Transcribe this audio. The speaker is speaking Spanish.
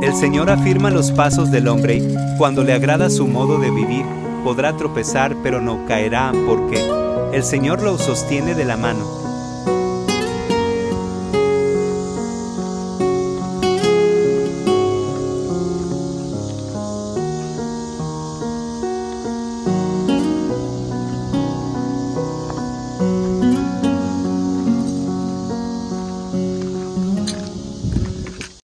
El Señor afirma los pasos del hombre, cuando le agrada su modo de vivir, podrá tropezar pero no caerá porque el Señor lo sostiene de la mano.